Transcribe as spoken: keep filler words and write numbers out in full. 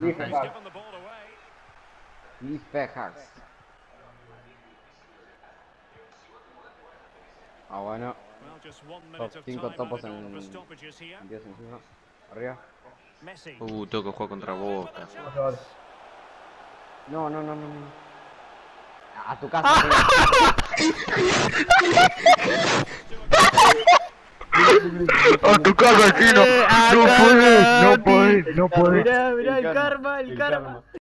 Cliffhanger. Cliffhangers. Ah, bueno. Top cinco topos en diez encima. Arriba. Uh, tengo que jugar contra Boca. No, no, no, no, no. A tu casa. A tu casa, chino. No puedes, no puedes, no puedes. Mirá, mirá el karma, el karma.